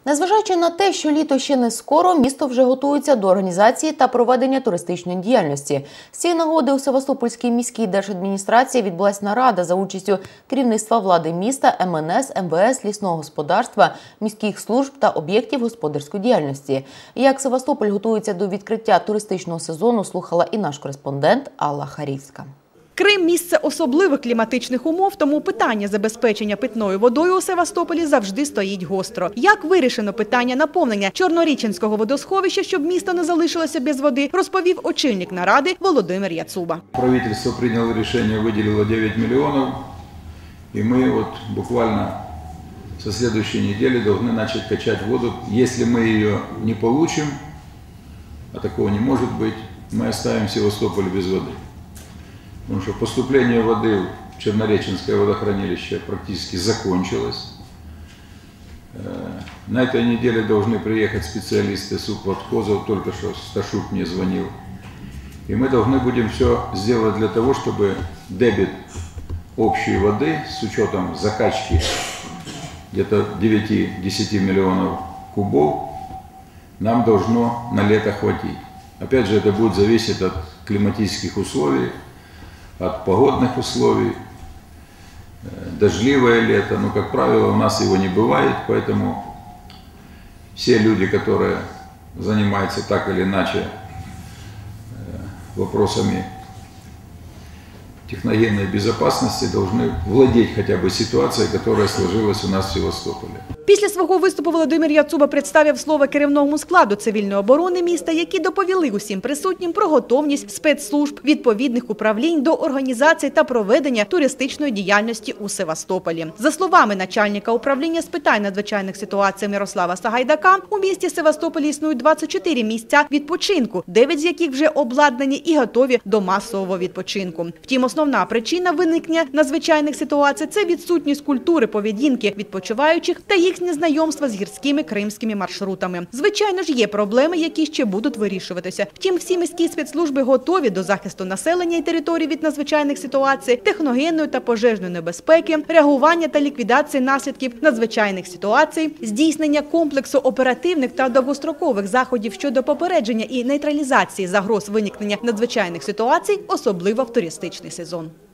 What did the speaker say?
Незважаючи на те, що літо ще не скоро, місто вже готується до організації та проведення туристичної діяльності. З цієї нагоди у Севастопольській міській держадміністрації відбулася нарада за участю керівництва влади міста, МНС, МВС, лісного господарства, міських служб та об'єктів господарської діяльності. Як Севастополь готується до відкриття туристичного сезону, слухала і наш кореспондент Алла Харівська. Крим – місце особливих кліматичних умов, тому питання забезпечення питною водою у Севастополі завжди стоїть гостро. Як вирішено питання наповнення Чорноріченського водосховища, щоб місто не залишилося без води, розповів очільник наради Володимир Яцуба. Правительство прийняло рішення, виділило 9 мільйонів, і ми буквально со следующей недели должны начать качать воду. Если мы ее не получим, а такого не может быть, мы оставим Севастополь без воды. Потому что поступление воды в Чернореченское водохранилище практически закончилось. На этой неделе должны приехать специалисты с Укватхоза, только что Сташук мне звонил. И мы должны будем все сделать для того, чтобы дебет общей воды с учетом закачки где-то 9-10 миллионов кубов нам должно на лето хватить. Опять же, это будет зависеть от климатических условий, от погодных условий. Дождливое лето, но, как правило, у нас его не бывает, поэтому все люди, которые занимаются так или иначе вопросами техногенной безопасности, должны владеть хотя бы ситуацией, которая сложилась у нас в Севастополе. Після свого виступу Володимир Яцуба представив слово керівному складу цивільної оборони міста, які доповіли усім присутнім про готовність спецслужб відповідних управлінь до організації та проведення туристичної діяльності у Севастополі. За словами начальника управління з питань надзвичайних ситуацій Мирослава Сагайдака, у місті Севастополі існують 24 місця відпочинку, 9 з яких вже обладнані і готові до масового відпочинку. Втім, основна причина виникнення надзвичайних ситуацій – це відсутність культури поведінки відпочиваючих та їх незнайомства з гірськими кримськими маршрутами. Звичайно ж, є проблеми, які ще будуть вирішуватися. Втім, всі міські спецслужби готові до захисту населення і територій від надзвичайних ситуацій, техногенної та пожежної небезпеки, реагування та ліквідації наслідків надзвичайних ситуацій, здійснення комплексу оперативних та довгострокових заходів щодо попередження і нейтралізації загроз виникнення надзвичайних ситуацій, особливо в туристичний сезон.